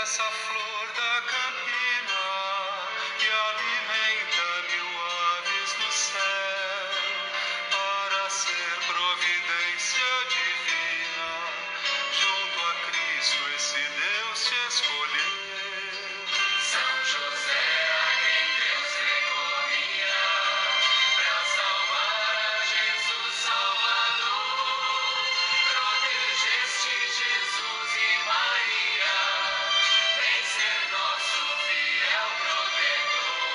essa flor da campina que alimenta mil aves no céu, para ser providência divina, junto a Cristo esse Deus te escolheu. São José, a quem Deus recorria, pra salvar a Jesus Salvador, protegeste Jesus e Maria, vem ser nosso fiel protetor.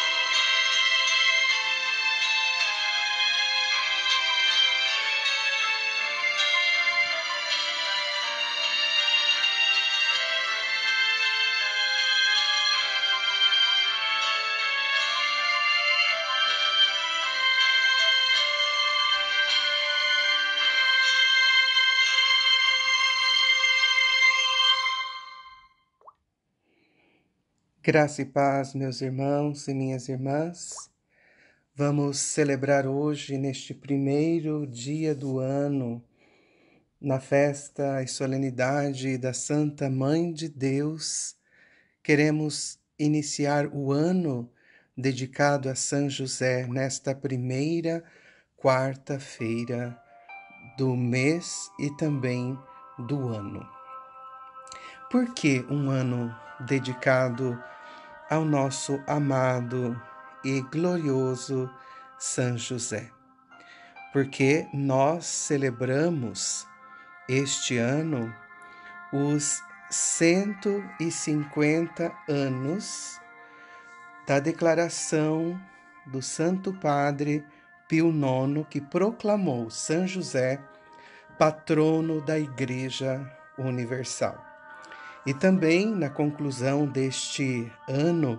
Graça e paz, meus irmãos e minhas irmãs. Vamos celebrar hoje, neste primeiro dia do ano, na festa e solenidade da Santa Mãe de Deus. Queremos iniciar o ano dedicado a São José nesta primeira quarta-feira do mês e também do ano. Por que um ano dedicado ao nosso amado e glorioso São José? Porque nós celebramos este ano os 150 anos da declaração do Santo Padre Pio IX, que proclamou São José patrono da Igreja Universal. E também, na conclusão deste ano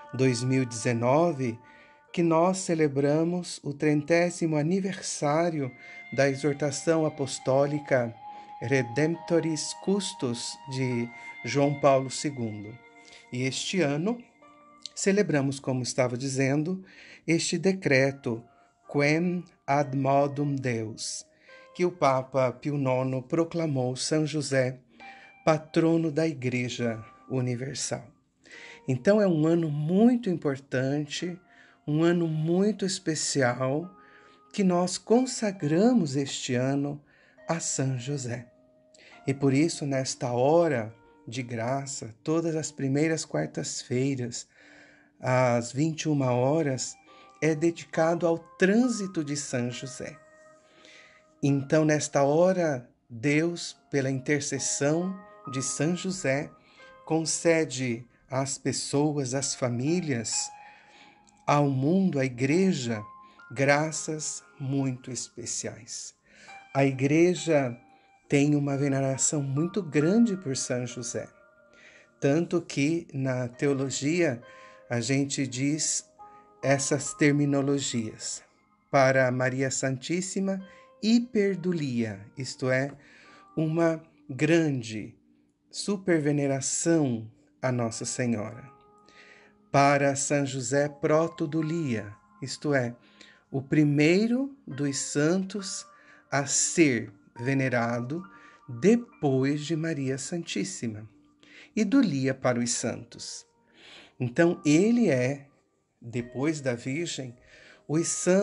2019, que nós celebramos o 30º aniversário da exortação apostólica Redemptoris Custos de João Paulo II. E este ano celebramos, como estava dizendo, este decreto Quem ad modum Deus, que o Papa Pio IX proclamou São José patrono da Igreja Universal. Então é um ano muito importante, um ano muito especial, que nós consagramos este ano a São José. E por isso, nesta hora de graça, todas as primeiras quartas-feiras, às 21 horas, é dedicado ao trânsito de São José. Então, nesta hora, Deus, pela intercessão de São José, concede às pessoas, às famílias, ao mundo, à igreja, graças muito especiais. A igreja tem uma veneração muito grande por São José, tanto que na teologia a gente diz essas terminologias. Para Maria Santíssima, hiperdulia, isto é, uma grande superveneração a Nossa Senhora. Para São José, protodulia, isto é, o primeiro dos santos a ser venerado depois de Maria Santíssima. E dulia para os santos. Então, ele é, depois da Virgem, o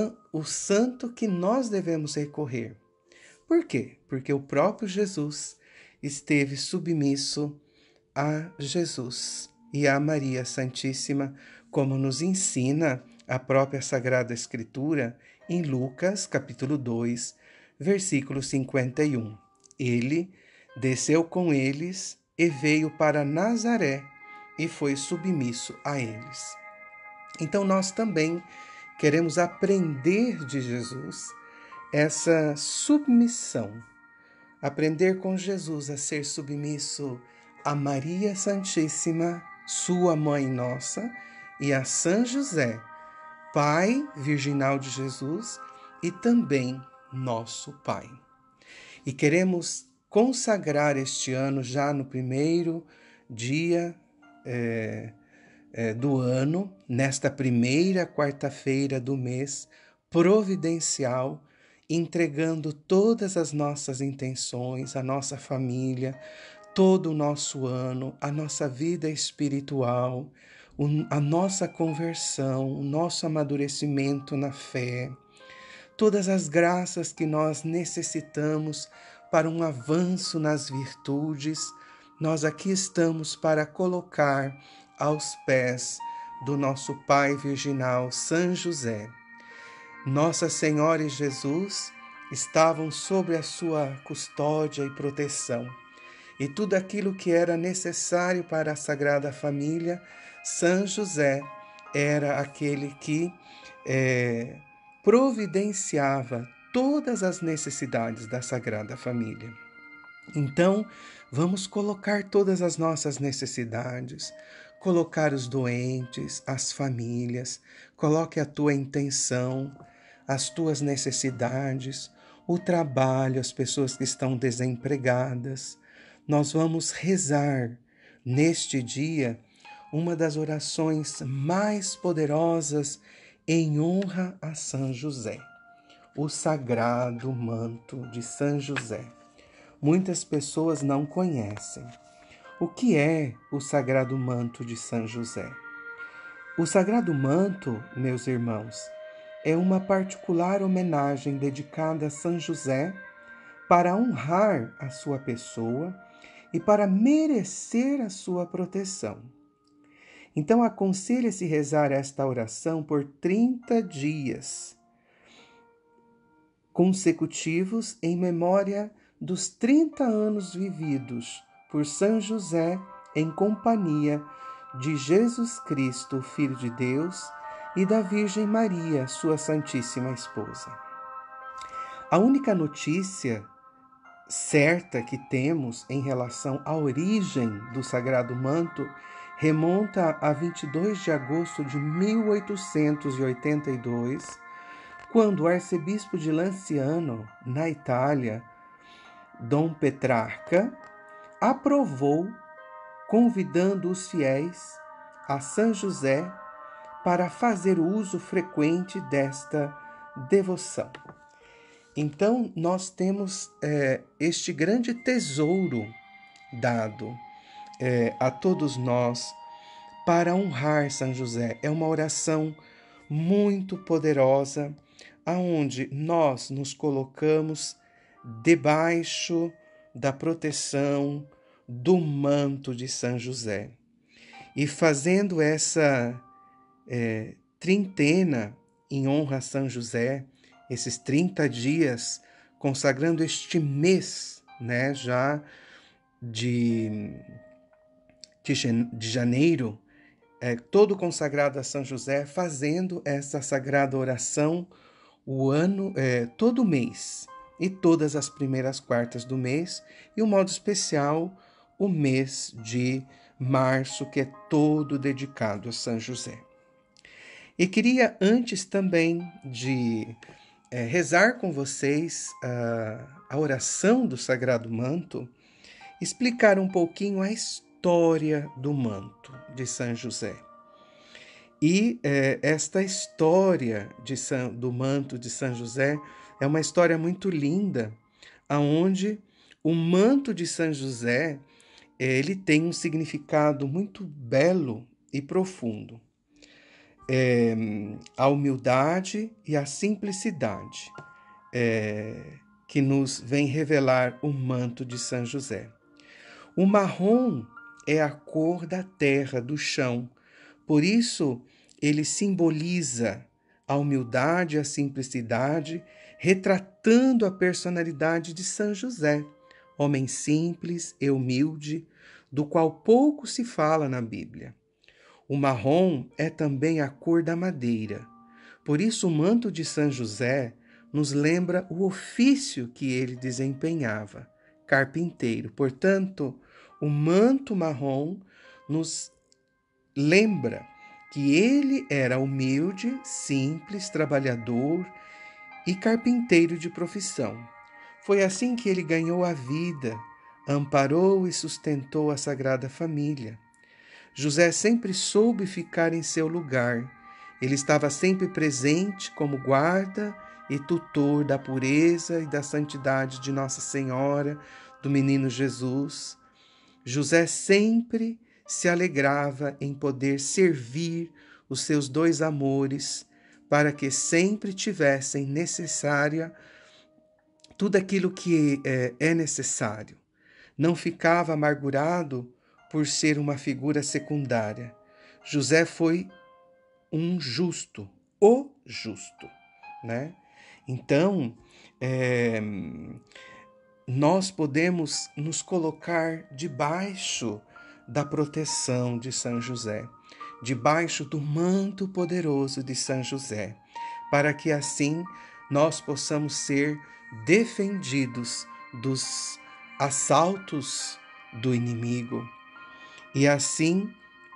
santo que nós devemos recorrer. Por quê? Porque o próprio Jesus esteve submisso a Jesus e a Maria Santíssima, como nos ensina a própria Sagrada Escritura em Lucas, capítulo 2, versículo 51. Ele desceu com eles e veio para Nazaré e foi submisso a eles. Então nós também queremos aprender de Jesus essa submissão, aprender com Jesus a ser submisso a Maria Santíssima, sua Mãe Nossa, e a São José, Pai virginal de Jesus e também nosso Pai. E queremos consagrar este ano, já no primeiro dia do ano, nesta primeira quarta-feira do mês providencial, entregando todas as nossas intenções, a nossa família, todo o nosso ano, a nossa vida espiritual, a nossa conversão, o nosso amadurecimento na fé, todas as graças que nós necessitamos para um avanço nas virtudes, nós aqui estamos para colocar aos pés do nosso Pai Virginal, São José. Nossa Senhora e Jesus estavam sob a sua custódia e proteção. E tudo aquilo que era necessário para a Sagrada Família, São José era aquele que providenciava todas as necessidades da Sagrada Família. Então, vamos colocar todas as nossas necessidades, colocar os doentes, as famílias, coloque a tua intenção, as tuas necessidades, o trabalho, as pessoas que estão desempregadas. Nós vamos rezar neste dia uma das orações mais poderosas em honra a São José, o sagrado manto de São José. Muitas pessoas não conhecem. O que é o sagrado manto de São José? O sagrado manto, meus irmãos, é uma particular homenagem dedicada a São José para honrar a sua pessoa e para merecer a sua proteção. Então, aconselha-se rezar esta oração por 30 dias consecutivos em memória dos 30 anos vividos por São José em companhia de Jesus Cristo, Filho de Deus, e da Virgem Maria, sua Santíssima Esposa. A única notícia certa que temos em relação à origem do Sagrado Manto remonta a 22 de agosto de 1882, quando o arcebispo de Lanciano, na Itália, Dom Petrarca, aprovou, convidando os fiéis a São José para fazer uso frequente desta devoção. Então, nós temos este grande tesouro dado a todos nós para honrar São José. É uma oração muito poderosa, aonde nós nos colocamos debaixo da proteção do manto de São José. E fazendo essa trintena em honra a São José, esses 30 dias, consagrando este mês, já de janeiro, todo consagrado a São José, fazendo essa sagrada oração o ano, todo mês, e todas as primeiras quartas do mês, e um modo especial, o mês de março, que é todo dedicado a São José. E queria, antes também de rezar com vocês a oração do Sagrado Manto, explicar um pouquinho a história do manto de São José. E esta história do manto de São José é uma história muito linda, onde o manto de São José ele tem um significado muito belo e profundo. A humildade e a simplicidade que nos vem revelar o manto de São José. O marrom é a cor da terra, do chão. Por isso, ele simboliza a humildade e a simplicidade, retratando a personalidade de São José, homem simples e humilde, do qual pouco se fala na Bíblia. O marrom é também a cor da madeira. Por isso, o manto de São José nos lembra o ofício que ele desempenhava, carpinteiro. Portanto, o manto marrom nos lembra que ele era humilde, simples, trabalhador e carpinteiro de profissão. Foi assim que ele ganhou a vida, amparou e sustentou a Sagrada Família. José sempre soube ficar em seu lugar. Ele estava sempre presente como guarda e tutor da pureza e da santidade de Nossa Senhora, do menino Jesus. José sempre se alegrava em poder servir os seus dois amores para que sempre tivessem necessária tudo aquilo que é necessário. Não ficava amargurado por ser uma figura secundária. José foi um justo, o justo, né? Então, é, nós podemos nos colocar debaixo da proteção de São José, debaixo do manto poderoso de São José, para que assim nós possamos ser defendidos dos assaltos do inimigo. E assim,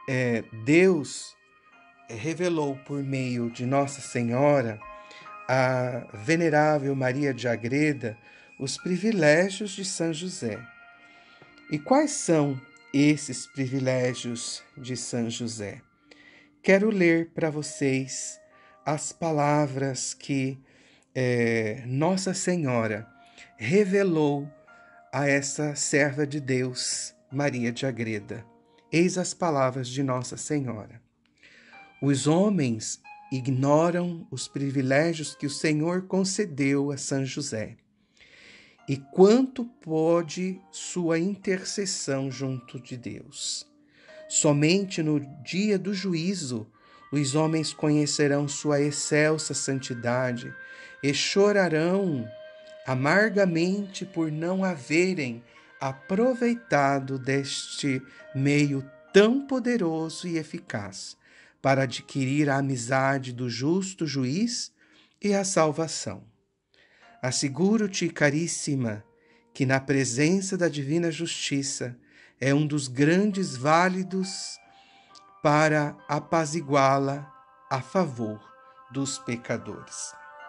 Deus revelou por meio de Nossa Senhora, a venerável Maria de Agreda, os privilégios de São José. E quais são esses privilégios de São José? Quero ler para vocês as palavras que Nossa Senhora revelou a essa serva de Deus, Maria de Agreda. Eis as palavras de Nossa Senhora. Os homens ignoram os privilégios que o Senhor concedeu a São José. E quanto pode sua intercessão junto de Deus? Somente no dia do juízo os homens conhecerão sua excelsa santidade e chorarão amargamente por não haverem aproveitado deste meio tão poderoso e eficaz para adquirir a amizade do justo juiz e a salvação. Asseguro-te, caríssima, que na presença da divina justiça é um dos grandes válidos para apaziguá-la a favor dos pecadores.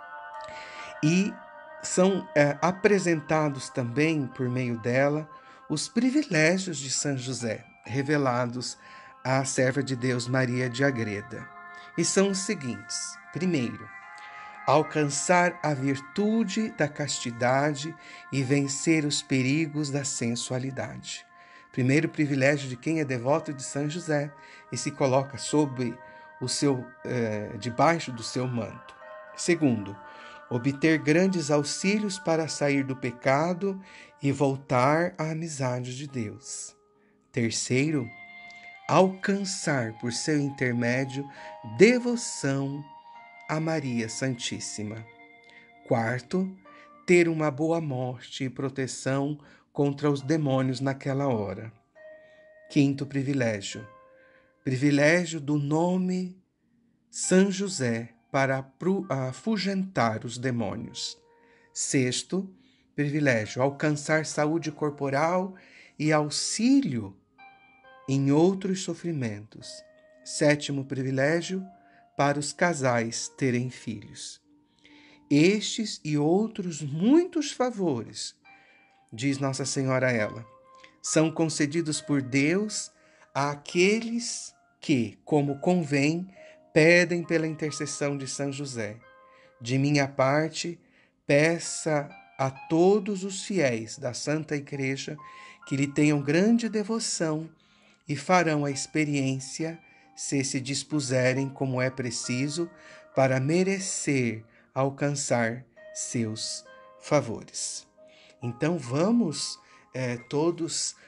E são apresentados também, por meio dela, os privilégios de São José, revelados à serva de Deus Maria de Agreda. E são os seguintes. Primeiro, alcançar a virtude da castidade e vencer os perigos da sensualidade. Primeiro privilégio de quem é devoto de São José e se coloca sob o seu, debaixo do seu manto. Segundo, obter grandes auxílios para sair do pecado e voltar à amizade de Deus. Terceiro, alcançar por seu intermédio devoção a Maria Santíssima. Quarto, ter uma boa morte e proteção contra os demônios naquela hora. Quinto privilégio, privilégio do nome São José para afugentar os demônios. Sexto privilégio, alcançar saúde corporal e auxílio em outros sofrimentos. Sétimo privilégio, para os casais terem filhos. Estes e outros muitos favores, diz Nossa Senhora a ela, são concedidos por Deus àqueles que, como convém, pedem pela intercessão de São José. De minha parte, peça a todos os fiéis da Santa Igreja que lhe tenham grande devoção e farão a experiência, se dispuserem como é preciso, para merecer alcançar seus favores. Então vamos todos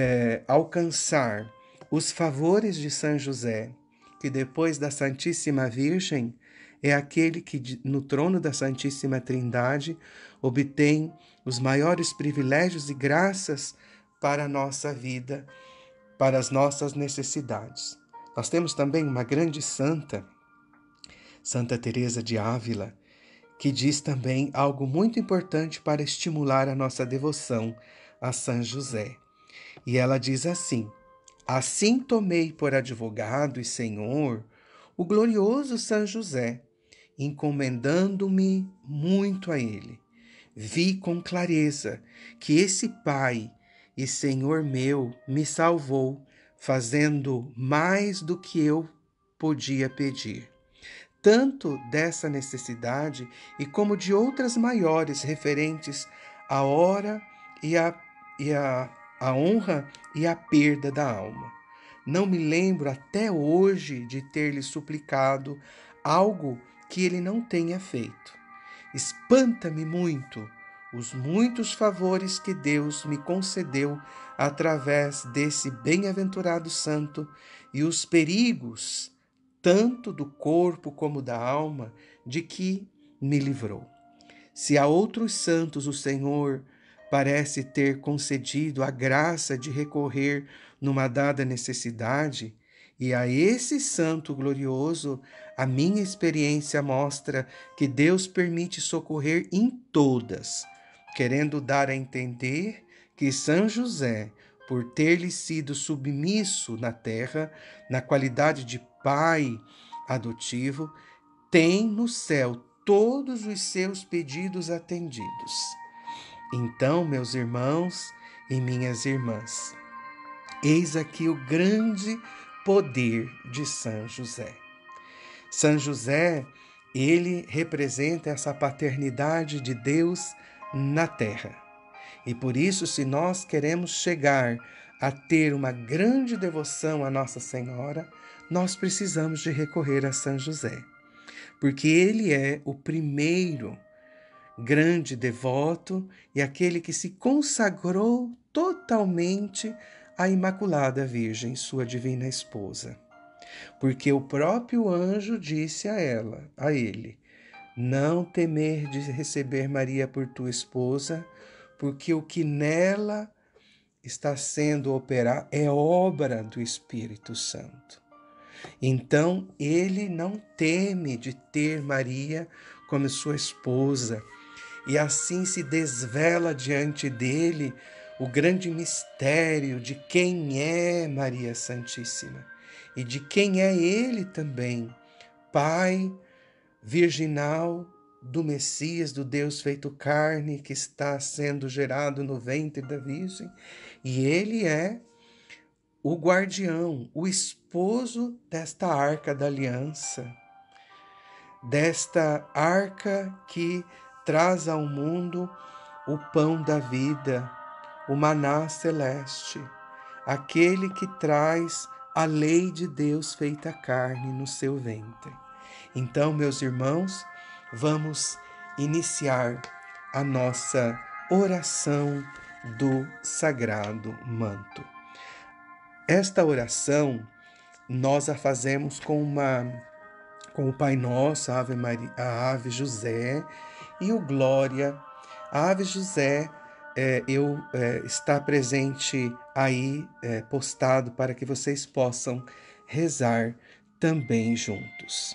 alcançar os favores de São José, que depois da Santíssima Virgem é aquele que no trono da Santíssima Trindade obtém os maiores privilégios e graças para a nossa vida, para as nossas necessidades. Nós temos também uma grande santa, Santa Teresa de Ávila, que diz também algo muito importante para estimular a nossa devoção a São José. E ela diz assim: assim tomei por advogado e senhor o glorioso São José, encomendando-me muito a ele. Vi com clareza que esse Pai e Senhor meu me salvou, fazendo mais do que eu podia pedir. Tanto dessa necessidade e como de outras maiores referentes à hora e a a honra e a perda da alma. Não me lembro até hoje de ter-lhe suplicado algo que ele não tenha feito. Espanta-me muito os muitos favores que Deus me concedeu através desse bem-aventurado santo e os perigos, tanto do corpo como da alma, de que me livrou. Se a outros santos o Senhor parece ter concedido a graça de recorrer numa dada necessidade, e a esse santo glorioso, a minha experiência mostra que Deus permite socorrer em todas, querendo dar a entender que São José, por ter-lhe sido submisso na terra, na qualidade de pai adotivo, tem no céu todos os seus pedidos atendidos. Então, meus irmãos e minhas irmãs, eis aqui o grande poder de São José. São José, ele representa essa paternidade de Deus na terra. E por isso, se nós queremos chegar a ter uma grande devoção à Nossa Senhora, nós precisamos de recorrer a São José, porque ele é o primeiro grande devoto e aquele que se consagrou totalmente à Imaculada Virgem, sua divina esposa. Porque o próprio anjo disse a ele, não temer de receber Maria por tua esposa, porque o que nela está sendo operado é obra do Espírito Santo. Então, ele não teme de ter Maria como sua esposa, e assim se desvela diante dele o grande mistério de quem é Maria Santíssima e de quem é ele também, Pai virginal do Messias, do Deus feito carne, que está sendo gerado no ventre da Virgem, e ele é o guardião, o esposo desta arca da aliança, desta arca que traz ao mundo o pão da vida, o maná celeste, aquele que traz a lei de Deus feita carne no seu ventre. Então, meus irmãos, vamos iniciar a nossa oração do Sagrado Manto. Esta oração nós a fazemos com o Pai Nosso, a Ave Maria, a Ave José e o Glória. A Ave José está presente aí, postado, para que vocês possam rezar também juntos.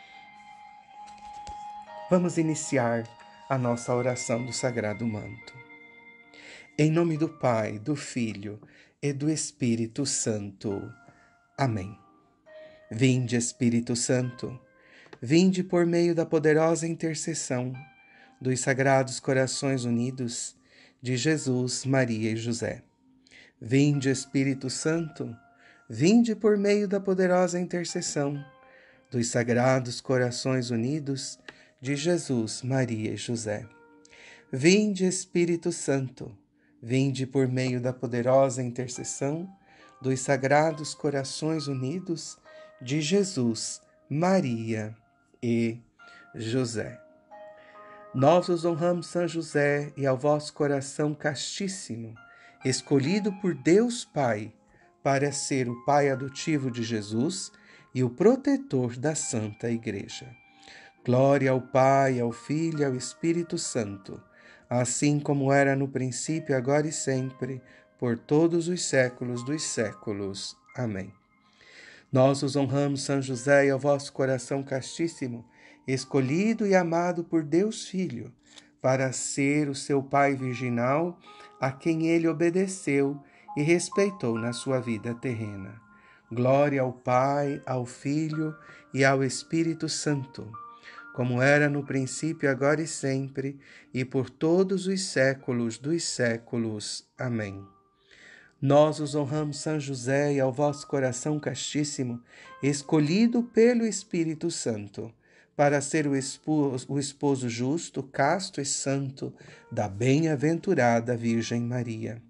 Vamos iniciar a nossa oração do Sagrado Manto. Em nome do Pai, do Filho e do Espírito Santo. Amém. Vinde, Espírito Santo, vinde por meio da poderosa intercessão dos Sagrados Corações Unidos de Jesus, Maria e José. Vinde, Espírito Santo, vinde por meio da poderosa intercessão dos Sagrados Corações Unidos de Jesus, Maria e José. Vinde, Espírito Santo, vinde por meio da poderosa intercessão dos Sagrados Corações Unidos de Jesus, Maria e José. Nós os honramos, São José, e ao vosso coração castíssimo, escolhido por Deus Pai para ser o Pai adotivo de Jesus e o protetor da Santa Igreja. Glória ao Pai, ao Filho e ao Espírito Santo, assim como era no princípio, agora e sempre, por todos os séculos dos séculos. Amém. Nós os honramos, São José, e ao vosso coração castíssimo, escolhido e amado por Deus Filho, para ser o seu Pai virginal, a quem ele obedeceu e respeitou na sua vida terrena. Glória ao Pai, ao Filho e ao Espírito Santo, como era no princípio, agora e sempre, e por todos os séculos dos séculos. Amém. Nós os honramos, São José, e ao vosso coração castíssimo, escolhido pelo Espírito Santo, para ser o esposo justo, casto e santo da bem-aventurada Virgem Maria.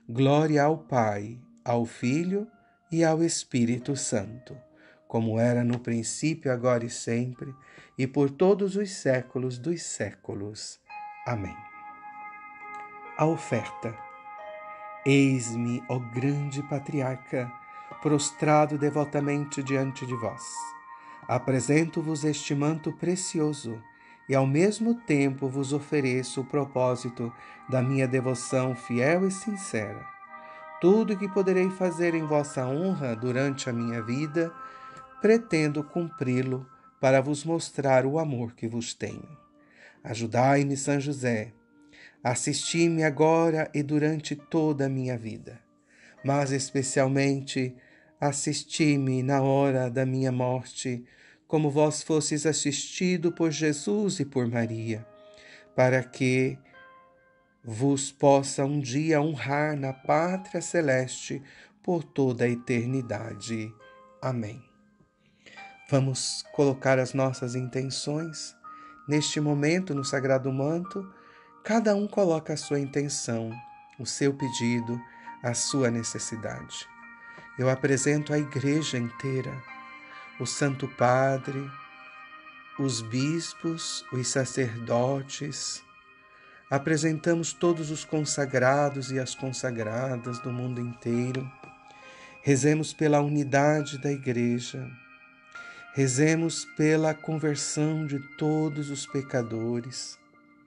Glória ao Pai, ao Filho e ao Espírito Santo, como era no princípio, agora e sempre, e por todos os séculos dos séculos. Amém. A oferta. Eis-me, ó grande patriarca, prostrado devotamente diante de vós. Apresento-vos este manto precioso e ao mesmo tempo vos ofereço o propósito da minha devoção fiel e sincera. Tudo o que poderei fazer em vossa honra durante a minha vida, pretendo cumpri-lo para vos mostrar o amor que vos tenho. Ajudai-me, São José, assisti-me agora e durante toda a minha vida, mas especialmente assisti-me na hora da minha morte, como vós fostes assistido por Jesus e por Maria, para que vos possa um dia honrar na pátria celeste por toda a eternidade. Amém. Vamos colocar as nossas intenções neste momento no Sagrado Manto. Cada um coloca a sua intenção, o seu pedido, a sua necessidade. Eu apresento a Igreja inteira, o Santo Padre, os bispos, os sacerdotes. Apresentamos todos os consagrados e as consagradas do mundo inteiro. Rezemos pela unidade da Igreja. Rezemos pela conversão de todos os pecadores.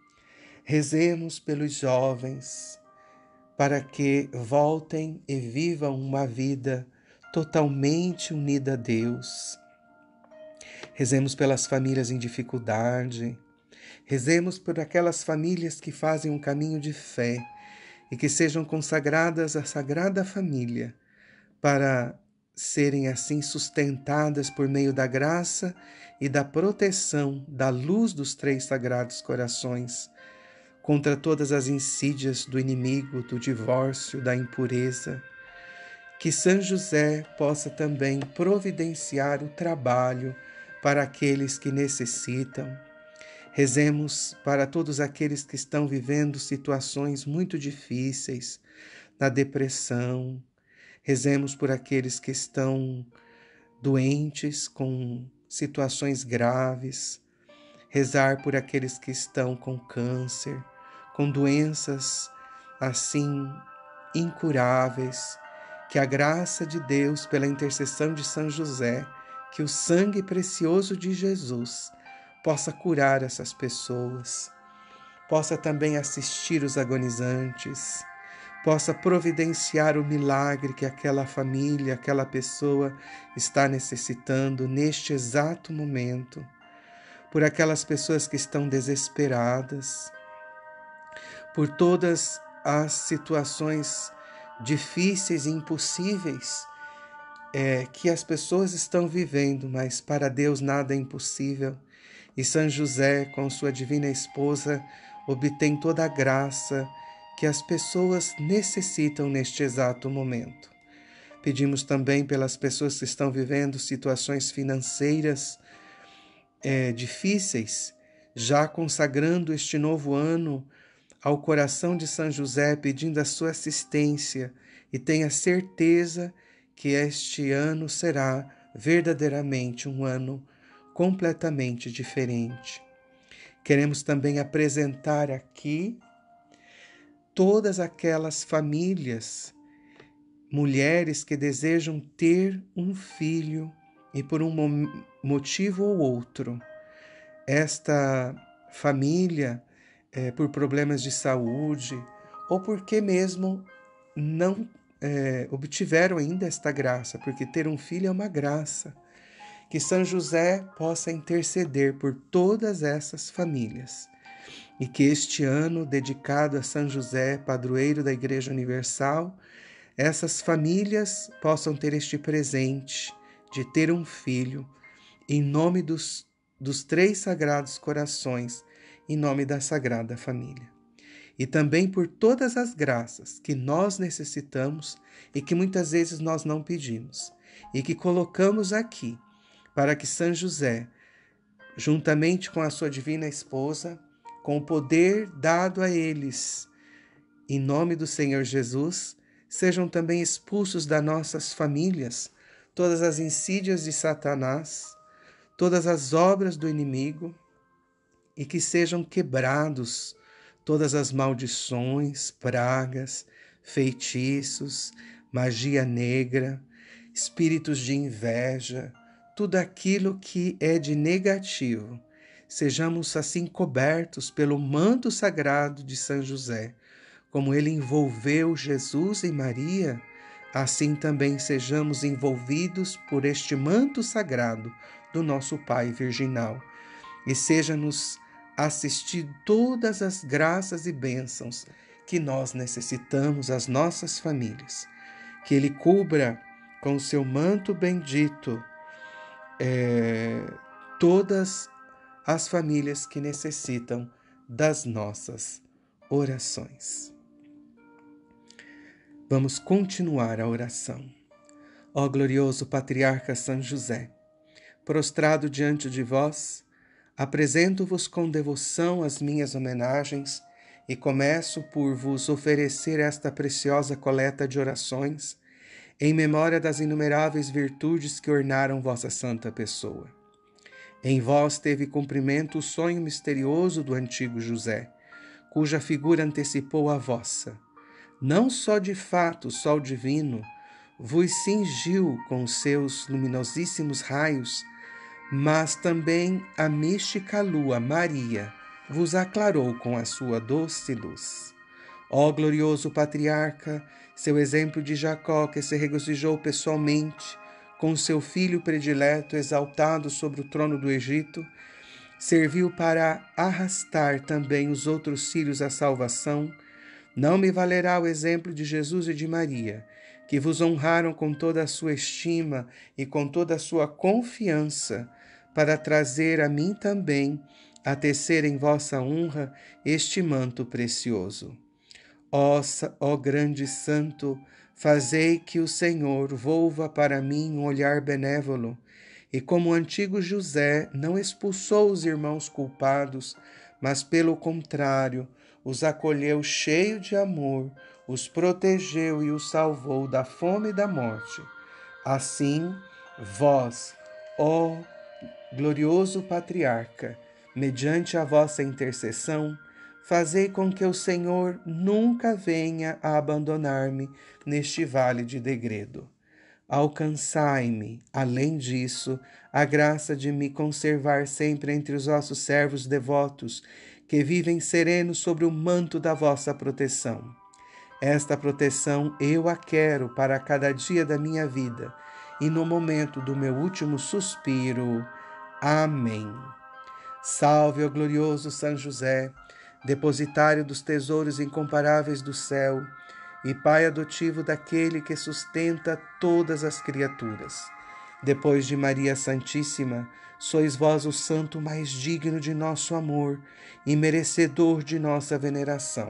Rezemos pelos jovens, para que voltem e vivam uma vida totalmente unida a Deus. Rezemos pelas famílias em dificuldade. Rezemos por aquelas famílias que fazem um caminho de fé e que sejam consagradas à Sagrada Família, para serem assim sustentadas por meio da graça e da proteção da luz dos três Sagrados Corações, contra todas as insídias do inimigo, do divórcio, da impureza. Que São José possa também providenciar o trabalho para aqueles que necessitam. Rezemos para todos aqueles que estão vivendo situações muito difíceis, na depressão. Rezemos por aqueles que estão doentes, com situações graves. Rezar por aqueles que estão com câncer, com doenças assim incuráveis, que a graça de Deus, pela intercessão de São José, que o sangue precioso de Jesus possa curar essas pessoas, possa também assistir os agonizantes, possa providenciar o milagre que aquela família, aquela pessoa está necessitando neste exato momento, por aquelas pessoas que estão desesperadas, por todas as situações difíceis e impossíveis que as pessoas estão vivendo, mas para Deus nada é impossível. E São José, com sua divina esposa, obtém toda a graça que as pessoas necessitam neste exato momento. Pedimos também pelas pessoas que estão vivendo situações financeiras difíceis, já consagrando este novo ano ao coração de São José, pedindo a sua assistência, e tenha certeza que este ano será verdadeiramente um ano completamente diferente. Queremos também apresentar aqui todas aquelas famílias, mulheres que desejam ter um filho e por um motivo ou outro, esta família, por problemas de saúde, ou porque mesmo não obtiveram ainda esta graça, porque ter um filho é uma graça. Que São José possa interceder por todas essas famílias. E que este ano, dedicado a São José, padroeiro da Igreja Universal, essas famílias possam ter este presente de ter um filho, em nome dos três Sagrados Corações, em nome da Sagrada Família. E também por todas as graças que nós necessitamos e que muitas vezes nós não pedimos, e que colocamos aqui, para que São José, juntamente com a sua divina esposa, com o poder dado a eles, em nome do Senhor Jesus, Sejam também expulsos das nossas famílias todas as insídias de Satanás, todas as obras do inimigo, e que sejam quebrados todas as maldições, pragas, feitiços, magia negra, espíritos de inveja, tudo aquilo que é de negativo. Sejamos assim cobertos pelo manto sagrado de São José. Como ele envolveu Jesus e Maria, assim também sejamos envolvidos por este manto sagrado do nosso Pai virginal. E seja-nos assistir todas as graças e bênçãos que nós necessitamos, as nossas famílias. Que ele cubra com o seu manto bendito todas as famílias que necessitam das nossas orações. Vamos continuar a oração. Ó glorioso patriarca São José, prostrado diante de vós, apresento-vos com devoção as minhas homenagens e começo por vos oferecer esta preciosa coleta de orações em memória das inumeráveis virtudes que ornaram vossa santa pessoa. Em vós teve cumprimento o sonho misterioso do antigo José, cuja figura antecipou a vossa. Não só de fato o sol divino vos cingiu com seus luminosíssimos raios, mas também a mística lua Maria vos aclarou com a sua doce luz. Ó glorioso patriarca, seu exemplo de Jacó, que se regozijou pessoalmente com seu filho predileto exaltado sobre o trono do Egito, serviu para arrastar também os outros filhos à salvação. Não me valerá o exemplo de Jesus e de Maria, que vos honraram com toda a sua estima e com toda a sua confiança, para trazer a mim também a tecer em vossa honra este manto precioso. Ó grande santo, fazei que o Senhor volva para mim um olhar benévolo, e como o antigo José não expulsou os irmãos culpados, mas pelo contrário, os acolheu cheio de amor, os protegeu e os salvou da fome e da morte. Assim, vós, ó glorioso patriarca, mediante a vossa intercessão, fazei com que o Senhor nunca venha a abandonar-me neste vale de degredo. Alcançai-me, além disso, a graça de me conservar sempre entre os vossos servos devotos, que vivem serenos sobre o manto da vossa proteção. Esta proteção eu a quero para cada dia da minha vida e no momento do meu último suspiro. Amém. Salve, ó glorioso São José, depositário dos tesouros incomparáveis do céu e pai adotivo daquele que sustenta todas as criaturas. Depois de Maria Santíssima, sois vós o santo mais digno de nosso amor e merecedor de nossa veneração.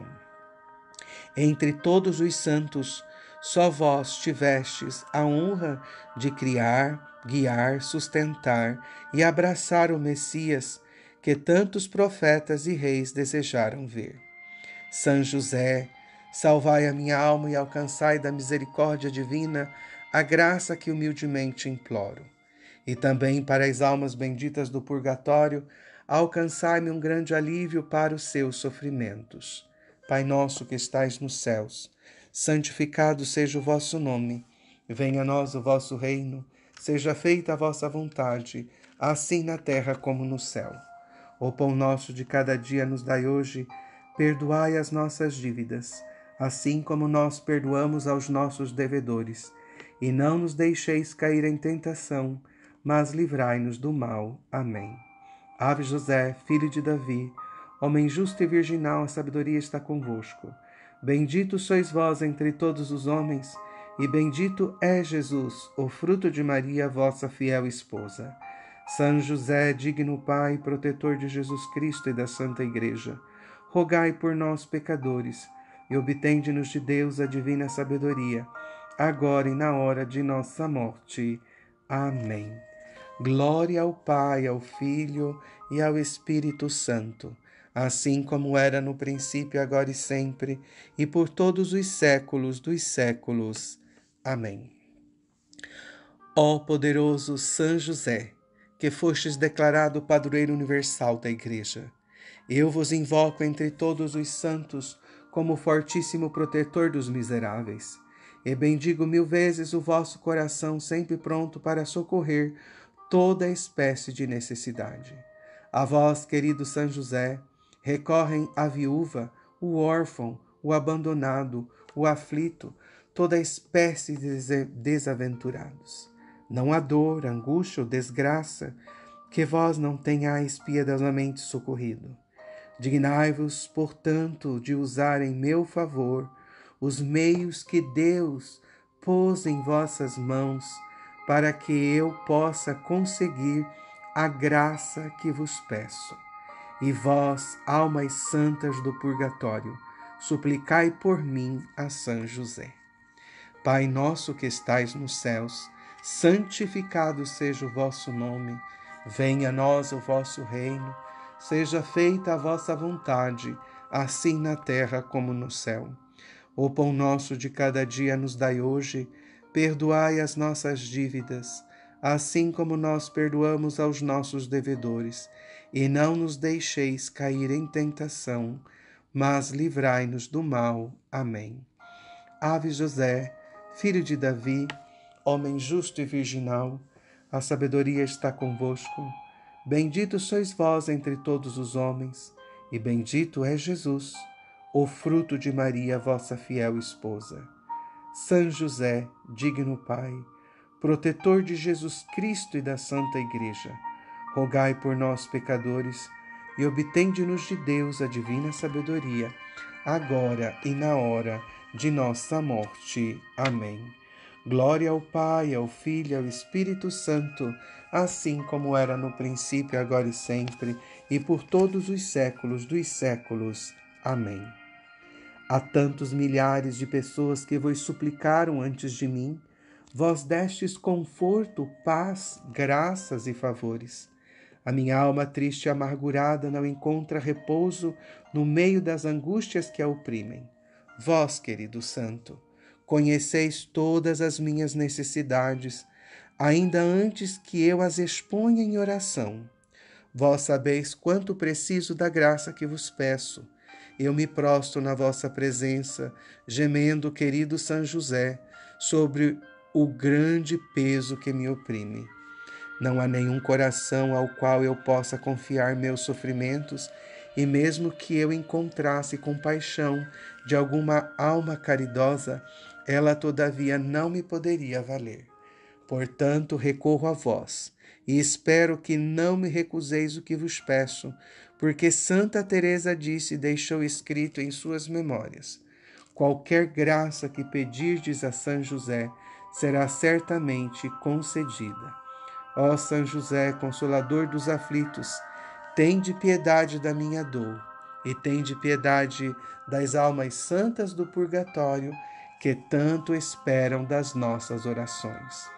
Entre todos os santos, só vós tivestes a honra de criar, guiar, sustentar e abraçar o Messias que tantos profetas e reis desejaram ver. São José, salvai a minha alma e alcançai da misericórdia divina a graça que humildemente imploro. E também para as almas benditas do purgatório, alcançai-me um grande alívio para os seus sofrimentos. Pai nosso que estais nos céus, santificado seja o vosso nome. Venha a nós o vosso reino, seja feita a vossa vontade, assim na terra como no céu. O pão nosso de cada dia nos dai hoje, perdoai as nossas dívidas, assim como nós perdoamos aos nossos devedores. E não nos deixeis cair em tentação, mas livrai-nos do mal. Amém. Ave José, filho de Davi, homem justo e virginal, a sabedoria está convosco. Bendito sois vós entre todos os homens, e bendito é Jesus, o fruto de Maria, vossa fiel esposa. São José, digno Pai, protetor de Jesus Cristo e da Santa Igreja, rogai por nós, pecadores, e obtende-nos de Deus a divina sabedoria, agora e na hora de nossa morte. Amém. Glória ao Pai, ao Filho e ao Espírito Santo, assim como era no princípio, agora e sempre, e por todos os séculos dos séculos. Amém. Ó poderoso São José, que fostes declarado padroeiro universal da Igreja, eu vos invoco entre todos os santos como fortíssimo protetor dos miseráveis, e bendigo 1000 vezes o vosso coração sempre pronto para socorrer toda espécie de necessidade. A vós, querido São José, recorrem a viúva, o órfão, o abandonado, o aflito, toda espécie de desaventurados. Não há dor, angústia ou desgraça que vós não tenhais piedosamente socorrido. Dignai-vos, portanto, de usar em meu favor os meios que Deus pôs em vossas mãos, para que eu possa conseguir a graça que vos peço. E vós, almas santas do purgatório, suplicai por mim a São José. Pai nosso que estais nos céus, santificado seja o vosso nome. Venha a nós o vosso reino. Seja feita a vossa vontade, assim na terra como no céu. O pão nosso de cada dia nos dai hoje. Perdoai as nossas dívidas, assim como nós perdoamos aos nossos devedores. E não nos deixeis cair em tentação, mas livrai-nos do mal. Amém. Ave José, filho de Davi, homem justo e virginal, a sabedoria está convosco. Bendito sois vós entre todos os homens, e bendito é Jesus, o fruto de Maria, vossa fiel esposa. São José, digno Pai, protetor de Jesus Cristo e da Santa Igreja, rogai por nós, pecadores, e obtende-nos de Deus a divina sabedoria, agora e na hora de nossa morte. Amém. Glória ao Pai, ao Filho e ao Espírito Santo, assim como era no princípio, agora e sempre, e por todos os séculos dos séculos. Amém. Há tantos milhares de pessoas que vos suplicaram antes de mim, vós destes conforto, paz, graças e favores. A minha alma triste e amargurada não encontra repouso no meio das angústias que a oprimem. Vós, querido Santo, conheceis todas as minhas necessidades, ainda antes que eu as exponha em oração. Vós sabeis quanto preciso da graça que vos peço. Eu me prostro na vossa presença, gemendo, querido São José, sobre o grande peso que me oprime. Não há nenhum coração ao qual eu possa confiar meus sofrimentos, e mesmo que eu encontrasse compaixão de alguma alma caridosa, ela todavia não me poderia valer. Portanto, recorro a vós, e espero que não me recuseis o que vos peço, porque Santa Teresa disse e deixou escrito em suas memórias: qualquer graça que pedirdes a São José será certamente concedida. Ó São José, consolador dos aflitos, tende piedade da minha dor, e tende piedade das almas santas do purgatório, que tanto esperam das nossas orações.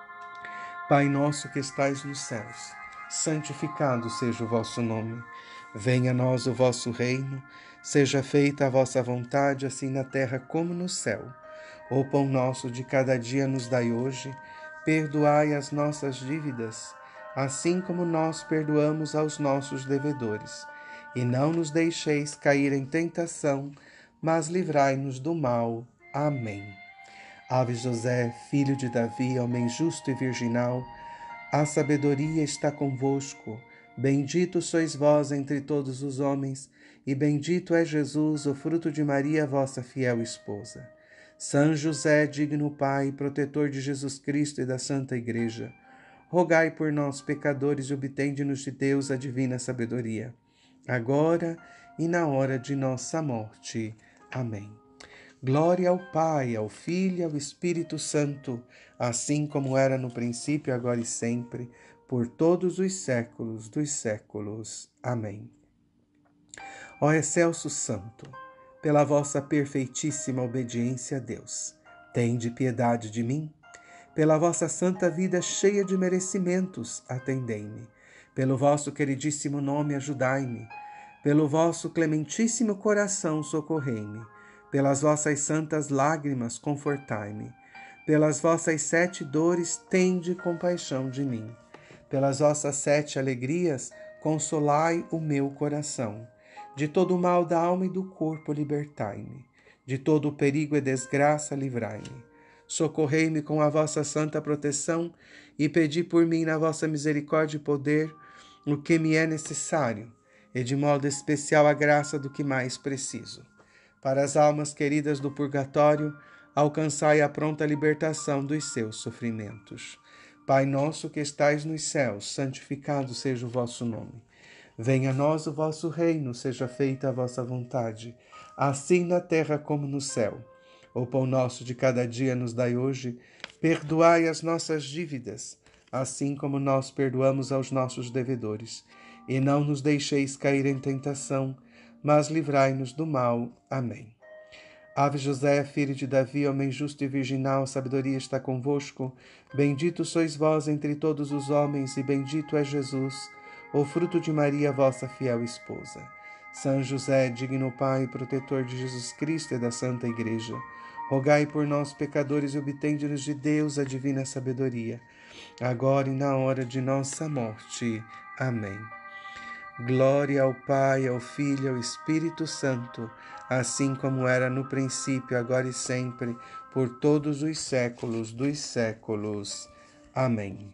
Pai nosso que estais nos céus, santificado seja o vosso nome. Venha a nós o vosso reino, seja feita a vossa vontade, assim na terra como no céu. O pão nosso de cada dia nos dai hoje. Perdoai as nossas dívidas, assim como nós perdoamos aos nossos devedores. E não nos deixeis cair em tentação, mas livrai-nos do mal. Amém. Ave José, filho de Davi, homem justo e virginal, a sabedoria está convosco. Bendito sois vós entre todos os homens, e bendito é Jesus, o fruto de Maria, vossa fiel esposa. São José, digno Pai, protetor de Jesus Cristo e da Santa Igreja, rogai por nós, pecadores, e obtende-nos de Deus a divina sabedoria, agora e na hora de nossa morte. Amém. Glória ao Pai, ao Filho e ao Espírito Santo, assim como era no princípio, agora e sempre, por todos os séculos dos séculos. Amém. Ó excelso Santo, pela vossa perfeitíssima obediência a Deus, tende piedade de mim. Pela vossa santa vida cheia de merecimentos, atendei-me. Pelo vosso queridíssimo nome, ajudai-me. Pelo vosso clementíssimo coração, socorrei-me. Pelas vossas santas lágrimas, confortai-me. Pelas vossas 7 dores, tende compaixão de mim. Pelas vossas 7 alegrias, consolai o meu coração. De todo o mal da alma e do corpo, libertai-me. De todo o perigo e desgraça, livrai-me. Socorrei-me com a vossa santa proteção e pedi por mim na vossa misericórdia e poder o que me é necessário, e de modo especial a graça do que mais preciso. Para as almas queridas do purgatório, alcançai a pronta libertação dos seus sofrimentos. Pai nosso que estais nos céus, santificado seja o vosso nome. Venha a nós o vosso reino, seja feita a vossa vontade, assim na terra como no céu. O pão nosso de cada dia nos dai hoje, perdoai as nossas dívidas, assim como nós perdoamos aos nossos devedores. E não nos deixeis cair em tentação, mas livrai-nos do mal. Amém. Ave José, filho de Davi, homem justo e virginal, sabedoria está convosco. Bendito sois vós entre todos os homens, e bendito é Jesus, o fruto de Maria, vossa fiel esposa. São José, digno Pai e protetor de Jesus Cristo e da Santa Igreja, rogai por nós, pecadores, e obtende-nos de Deus a divina sabedoria, agora e na hora de nossa morte. Amém. Glória ao Pai, ao Filho e ao Espírito Santo, assim como era no princípio, agora e sempre, por todos os séculos dos séculos. Amém.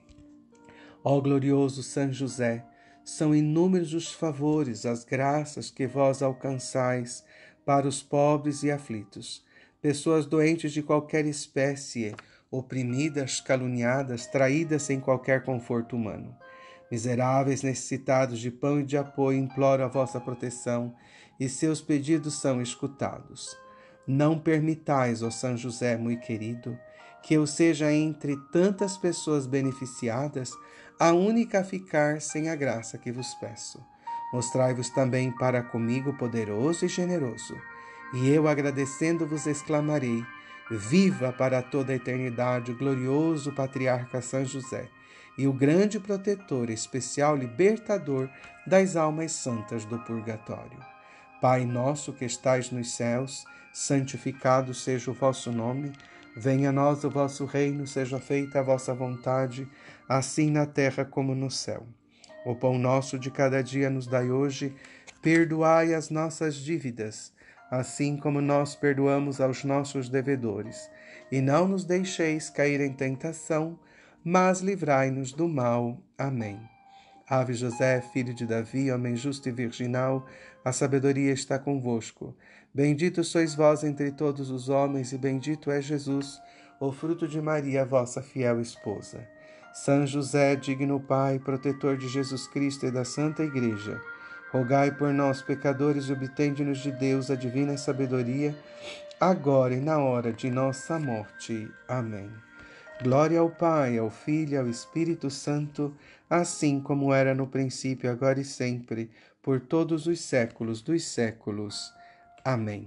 Ó glorioso São José, são inúmeros os favores, as graças que vós alcançais para os pobres e aflitos, pessoas doentes de qualquer espécie, oprimidas, caluniadas, traídas sem qualquer conforto humano. Miseráveis, necessitados de pão e de apoio, imploram a vossa proteção, e seus pedidos são escutados. Não permitais, ó São José muito querido, que eu seja entre tantas pessoas beneficiadas a única a ficar sem a graça que vos peço. Mostrai-vos também para comigo poderoso e generoso, e eu, agradecendo-vos, exclamarei: viva para toda a eternidade o glorioso patriarca São José, e o grande protetor, especial libertador das almas santas do purgatório. Pai nosso que estais nos céus, santificado seja o vosso nome. Venha a nós o vosso reino, seja feita a vossa vontade, assim na terra como no céu. O pão nosso de cada dia nos dai hoje, perdoai as nossas dívidas, assim como nós perdoamos aos nossos devedores. E não nos deixeis cair em tentação, mas livrai-nos do mal. Amém. Ave José, filho de Davi, homem justo e virginal, a sabedoria está convosco. Bendito sois vós entre todos os homens, e bendito é Jesus, o fruto de Maria, vossa fiel esposa. São José, digno Pai, protetor de Jesus Cristo e da Santa Igreja, rogai por nós, pecadores, e obtende-nos de Deus a divina sabedoria, agora e na hora de nossa morte. Amém. Glória ao Pai, ao Filho e ao Espírito Santo, assim como era no princípio, agora e sempre, por todos os séculos dos séculos. Amém.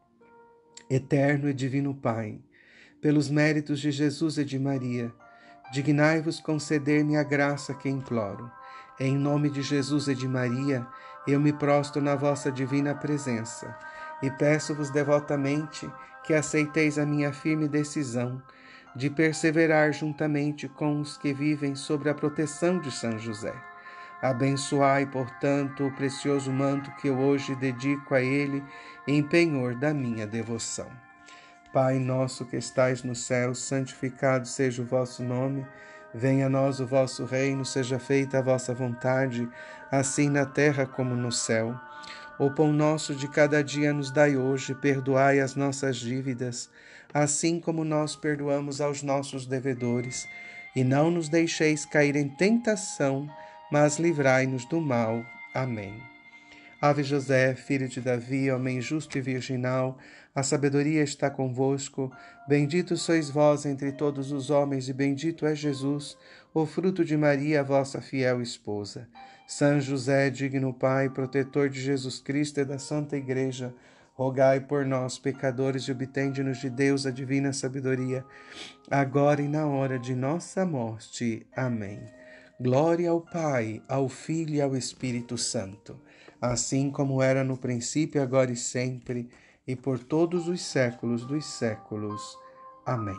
Eterno e divino Pai, pelos méritos de Jesus e de Maria, dignai-vos conceder-me a graça que imploro. Em nome de Jesus e de Maria, eu me prostro na vossa divina presença e peço-vos devotamente que aceiteis a minha firme decisão de perseverar juntamente com os que vivem sob a proteção de São José. Abençoai, portanto, o precioso manto que eu hoje dedico a ele em penhor da minha devoção. Pai nosso que estais no céu, santificado seja o vosso nome. Venha a nós o vosso reino, seja feita a vossa vontade, assim na terra como no céu. O pão nosso de cada dia nos dai hoje, perdoai as nossas dívidas, assim como nós perdoamos aos nossos devedores, e não nos deixeis cair em tentação, mas livrai-nos do mal. Amém. Ave José, filho de Davi, homem justo e virginal, a sabedoria está convosco. Bendito sois vós entre todos os homens, e bendito é Jesus, o fruto de Maria, vossa fiel esposa. São José, digno Pai, protetor de Jesus Cristo e da Santa Igreja, rogai por nós, pecadores, e obtende-nos de Deus a divina sabedoria, agora e na hora de nossa morte. Amém. Glória ao Pai, ao Filho e ao Espírito Santo, assim como era no princípio, agora e sempre, e por todos os séculos dos séculos. Amém.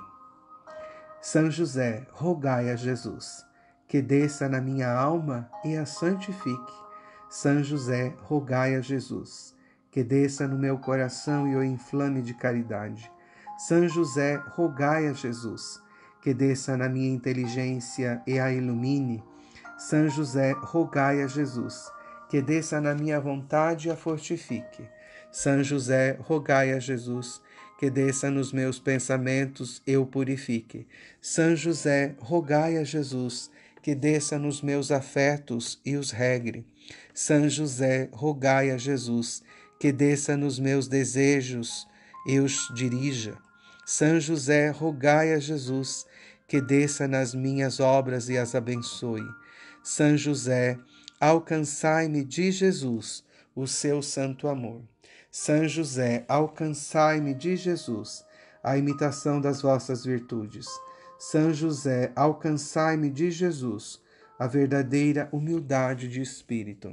São José, rogai a Jesus, que desça na minha alma e a santifique. São José, rogai a Jesus, que desça no meu coração e o inflame de caridade. São José, rogai a Jesus, que desça na minha inteligência e a ilumine. São José, rogai a Jesus, que desça na minha vontade e a fortifique. São José, rogai a Jesus, que desça nos meus pensamentos e o purifique. São José, rogai a Jesus, que desça nos meus afetos e os regre. São José, rogai a Jesus, que desça nos meus desejos e os dirija. São José, rogai a Jesus, que desça nas minhas obras e as abençoe. São José, alcançai-me de Jesus o seu santo amor. São José, alcançai-me de Jesus a imitação das vossas virtudes. São José, alcançai-me de Jesus a verdadeira humildade de espírito.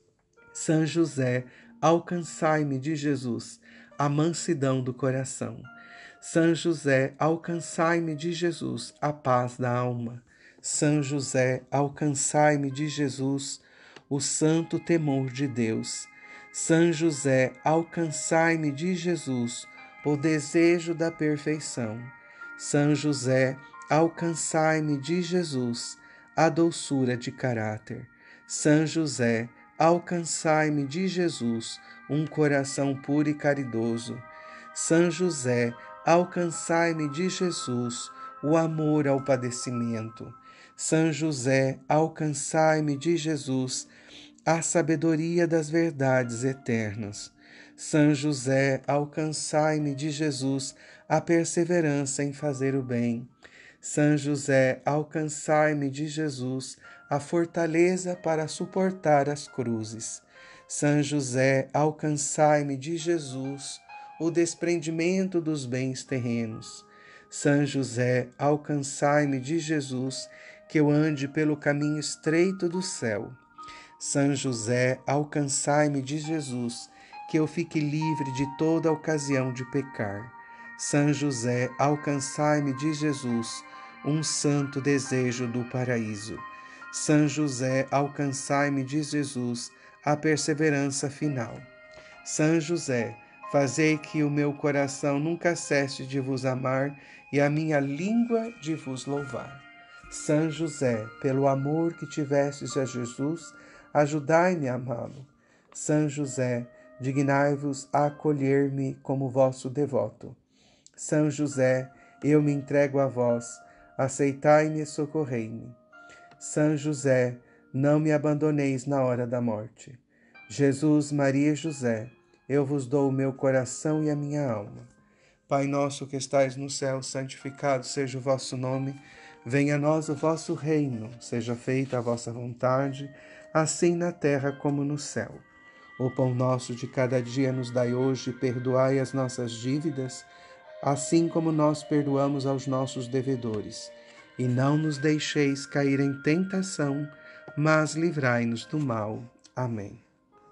São José, alcançai-me de Jesus a mansidão do coração. São José, alcançai-me de Jesus a paz da alma. São José, alcançai-me de Jesus o santo temor de Deus. São José, alcançai-me de Jesus o desejo da perfeição. São José, alcançai-me de Jesus a doçura de caráter. São José, alcançai-me de Jesus um coração puro e caridoso. São José, alcançai-me de Jesus o amor ao padecimento. São José, alcançai-me de Jesus a sabedoria das verdades eternas. São José, alcançai-me de Jesus a perseverança em fazer o bem. São José, alcançai-me de Jesus a fortaleza para suportar as cruzes. São José, alcançai-me de Jesus o desprendimento dos bens terrenos. São José, alcançai-me de Jesus que eu ande pelo caminho estreito do céu. São José, alcançai-me de Jesus que eu fique livre de toda ocasião de pecar. São José, alcançai-me de Jesus um santo desejo do paraíso. São José, alcançai-me de Jesus a perseverança final. São José, fazei que o meu coração nunca cesse de vos amar e a minha língua de vos louvar. São José, pelo amor que tivestes a Jesus, ajudai-me a amá-lo. São José, dignai-vos a acolher-me como vosso devoto. São José, eu me entrego a vós, aceitai-me e socorrei-me. São José, não me abandoneis na hora da morte. Jesus, Maria e José, eu vos dou o meu coração e a minha alma. Pai nosso que estais no céu, santificado seja o vosso nome. Venha a nós o vosso reino, seja feita a vossa vontade, assim na terra como no céu. O pão nosso de cada dia nos dai hoje, perdoai as nossas dívidas, assim como nós perdoamos aos nossos devedores. E não nos deixeis cair em tentação, mas livrai-nos do mal. Amém.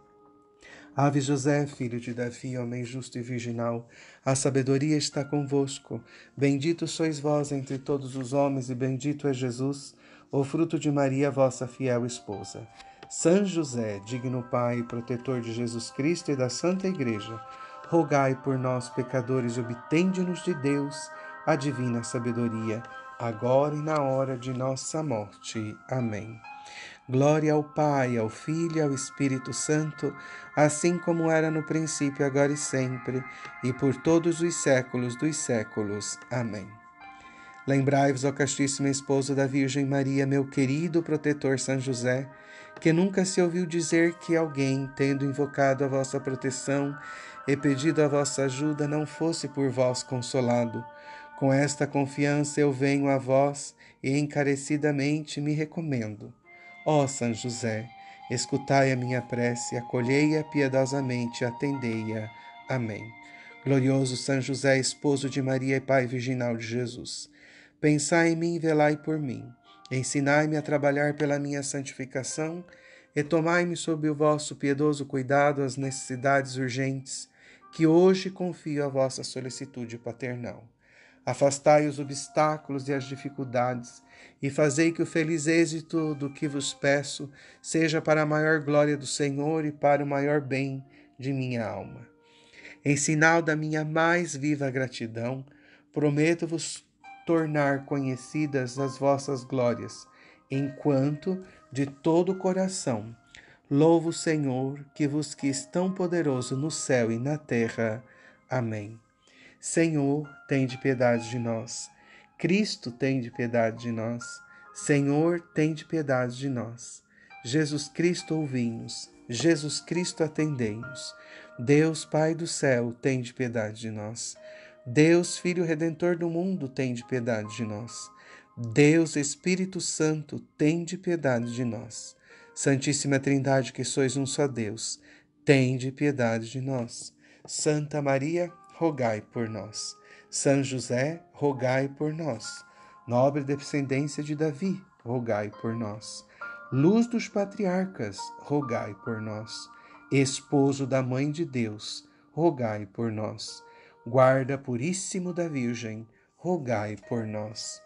Ave José, filho de Davi, homem justo e virginal, a sabedoria está convosco. Bendito sois vós entre todos os homens, e bendito é Jesus, o fruto de Maria, vossa fiel esposa. São José, digno Pai e protetor de Jesus Cristo e da Santa Igreja, rogai por nós, pecadores, e obtende-nos de Deus a divina sabedoria, agora e na hora de nossa morte. Amém. Glória ao Pai, ao Filho e ao Espírito Santo, assim como era no princípio, agora e sempre, e por todos os séculos dos séculos. Amém. Lembrai-vos, ó castíssimo esposo da Virgem Maria, meu querido protetor São José, que nunca se ouviu dizer que alguém, tendo invocado a vossa proteção e pedido a vossa ajuda, não fosse por vós consolado. Com esta confiança eu venho a vós e encarecidamente me recomendo. Ó São José, escutai a minha prece, acolhei-a piedosamente, atendei-a. Amém. Glorioso São José, esposo de Maria e Pai virginal de Jesus, pensai em mim e velai por mim. Ensinai-me a trabalhar pela minha santificação e tomai-me sob o vosso piedoso cuidado as necessidades urgentes, que hoje confio à vossa solicitude paternal. Afastai os obstáculos e as dificuldades, e fazei que o feliz êxito do que vos peço seja para a maior glória do Senhor e para o maior bem de minha alma. Em sinal da minha mais viva gratidão, prometo-vos tornar conhecidas as vossas glórias, enquanto, de todo o coração, louvo o Senhor, que vos quis tão poderoso no céu e na terra. Amém. Senhor, tende piedade de nós. Cristo, tende piedade de nós. Senhor, tende piedade de nós. Jesus Cristo, ouvi-nos. Jesus Cristo, atendei-nos. Deus, Pai do céu, tende piedade de nós. Deus, Filho Redentor do mundo, tende piedade de nós. Deus, Espírito Santo, tende piedade de nós. Santíssima Trindade, que sois um só Deus, tende piedade de nós. Santa Maria, rogai por nós. São José, rogai por nós. Nobre descendência de Davi, rogai por nós. Luz dos patriarcas, rogai por nós. Esposo da Mãe de Deus, rogai por nós. Guarda puríssimo da Virgem, rogai por nós.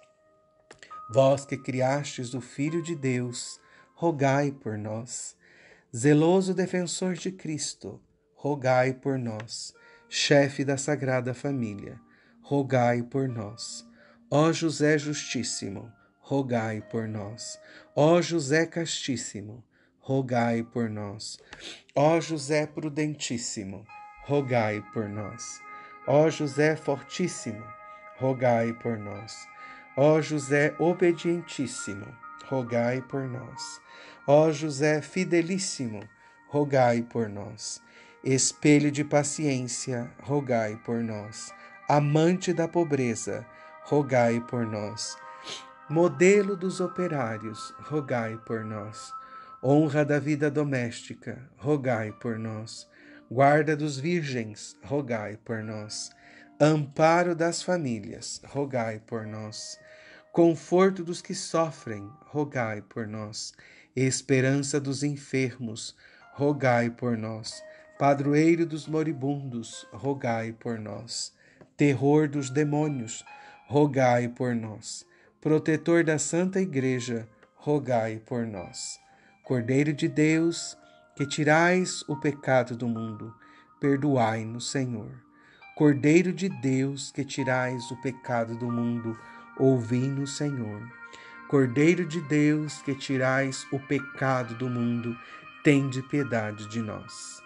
Vós que criastes o Filho de Deus, rogai por nós. Zeloso defensor de Cristo, rogai por nós. Chefe da Sagrada Família, rogai por nós. Ó José Justíssimo, rogai por nós. Ó José Castíssimo, rogai por nós. Ó José Prudentíssimo, rogai por nós. Ó José Fortíssimo, rogai por nós. Ó José Obedientíssimo, rogai por nós. Ó José Fidelíssimo, rogai por nós. Espelho de paciência, rogai por nós. Amante da pobreza, rogai por nós. Modelo dos operários, rogai por nós. Honra da vida doméstica, rogai por nós. Guarda dos virgens, rogai por nós. Amparo das famílias, rogai por nós. Conforto dos que sofrem, rogai por nós. Esperança dos enfermos, rogai por nós. Padroeiro dos moribundos, rogai por nós. Terror dos demônios, rogai por nós. Protetor da Santa Igreja, rogai por nós. Cordeiro de Deus, que tirais o pecado do mundo, perdoai-nos, Senhor. Cordeiro de Deus, que tirais o pecado do mundo, ouvi-nos, Senhor. Cordeiro de Deus, que tirais o pecado do mundo, tende piedade de nós.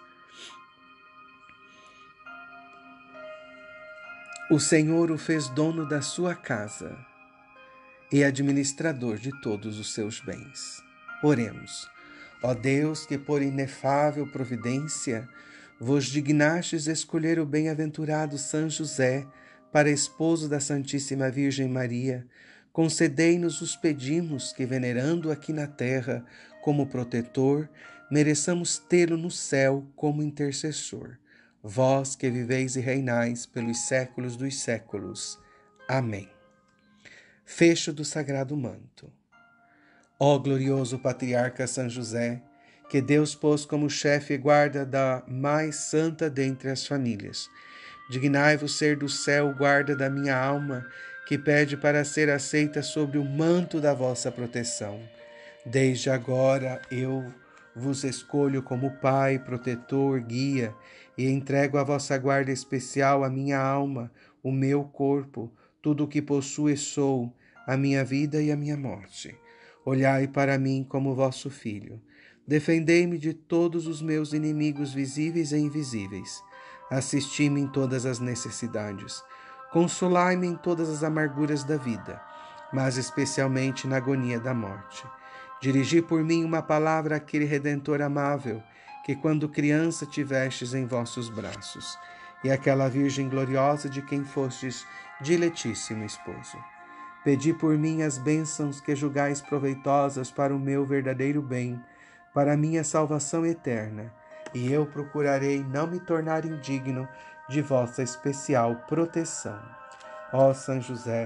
O Senhor o fez dono da sua casa e administrador de todos os seus bens. Oremos. Ó Deus, que por inefável providência vos dignastes escolher o bem-aventurado São José para esposo da Santíssima Virgem Maria, concedei-nos os pedimos que, venerando aqui na terra como protetor, mereçamos tê-lo no céu como intercessor. Vós que viveis e reinais pelos séculos dos séculos. Amém. Fecho do Sagrado Manto. Ó glorioso Patriarca São José, que Deus pôs como chefe e guarda da mais santa dentre as famílias, dignai-vos ser do céu guarda da minha alma, que pede para ser aceita sobre o manto da vossa proteção. Desde agora eu vos escolho como Pai, protetor, guia, e entrego à vossa guarda especial a minha alma, o meu corpo, tudo o que possuo e sou, a minha vida e a minha morte. Olhai para mim como vosso filho. Defendei-me de todos os meus inimigos visíveis e invisíveis. Assisti-me em todas as necessidades. Consolai-me em todas as amarguras da vida, mas especialmente na agonia da morte. Dirigi por mim uma palavra àquele Redentor amável, que quando criança tivestes em vossos braços, e àquela Virgem gloriosa de quem fostes diletíssimo esposo. Pedi por mim as bênçãos que julgais proveitosas para o meu verdadeiro bem, para a minha salvação eterna, e eu procurarei não me tornar indigno de vossa especial proteção. Ó São José,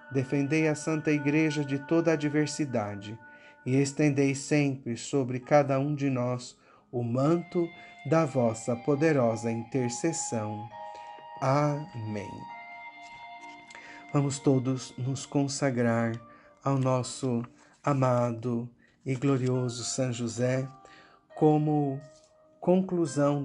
defendei a Santa Igreja de toda adversidade e estendei sempre sobre cada um de nós o manto da vossa poderosa intercessão. Amém. Vamos todos nos consagrar ao nosso amado e glorioso São José como conclusão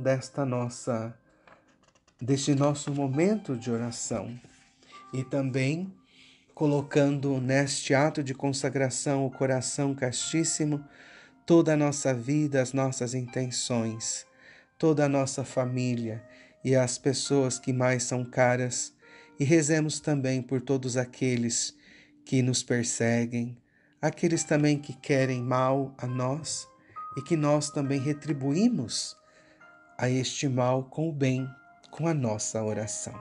deste nosso momento de oração e também colocando neste ato de consagração o coração castíssimo, toda a nossa vida, as nossas intenções, toda a nossa família e as pessoas que mais são caras, e rezemos também por todos aqueles que nos perseguem, aqueles também que querem mal a nós e que nós também retribuímos a este mal com o bem, com a nossa oração.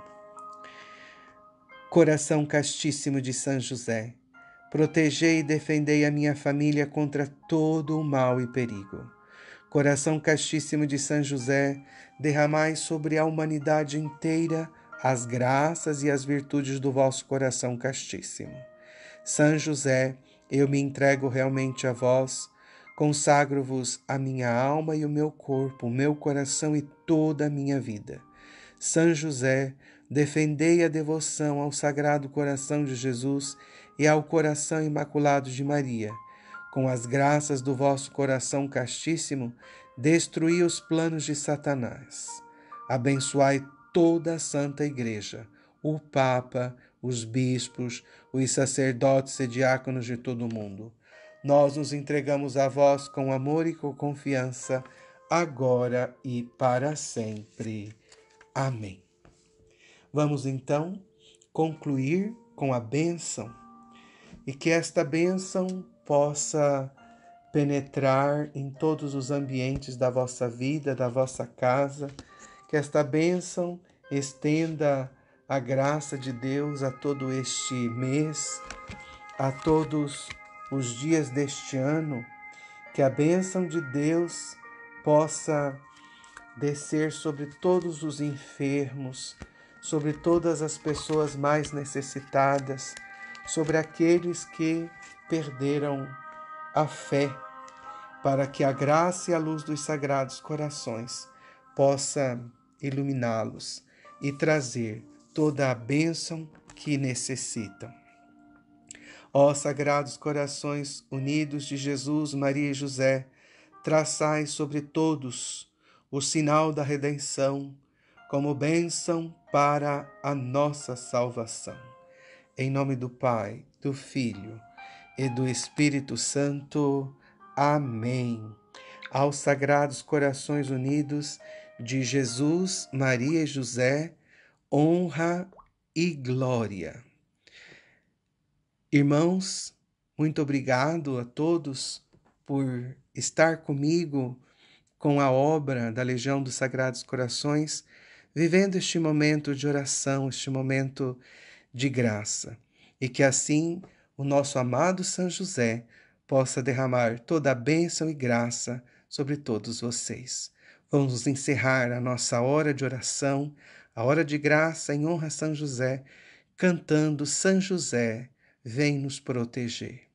Coração castíssimo de São José, protegei e defendei a minha família contra todo o mal e perigo. Coração castíssimo de São José, derramai sobre a humanidade inteira as graças e as virtudes do vosso coração castíssimo. São José, eu me entrego realmente a vós, consagro-vos a minha alma e o meu corpo, o meu coração e toda a minha vida. São José, defendei a devoção ao Sagrado Coração de Jesus e ao Coração Imaculado de Maria. Com as graças do vosso coração castíssimo, destruí os planos de Satanás. Abençoai toda a Santa Igreja, o Papa, os bispos, os sacerdotes e diáconos de todo o mundo. Nós nos entregamos a vós com amor e com confiança, agora e para sempre. Amém. Vamos então concluir com a bênção e que esta bênção possa penetrar em todos os ambientes da vossa vida, da vossa casa, que esta bênção estenda a graça de Deus a todo este mês, a todos os dias deste ano, que a bênção de Deus possa descer sobre todos os enfermos, sobre todas as pessoas mais necessitadas, sobre aqueles que perderam a fé, para que a graça e a luz dos sagrados corações possa iluminá-los e trazer toda a bênção que necessitam. Ó sagrados corações unidos de Jesus, Maria e José, traçai sobre todos o sinal da redenção, como bênção para a nossa salvação. Em nome do Pai, do Filho e do Espírito Santo. Amém. Aos sagrados corações unidos de Jesus, Maria e José, honra e glória. Irmãos, muito obrigado a todos por estar comigo com a obra da Legião dos Sagrados Corações, vivendo este momento de oração, este momento de graça. E que assim o nosso amado São José possa derramar toda a bênção e graça sobre todos vocês. Vamos encerrar a nossa hora de oração, a hora de graça em honra a São José, cantando São José, vem nos proteger.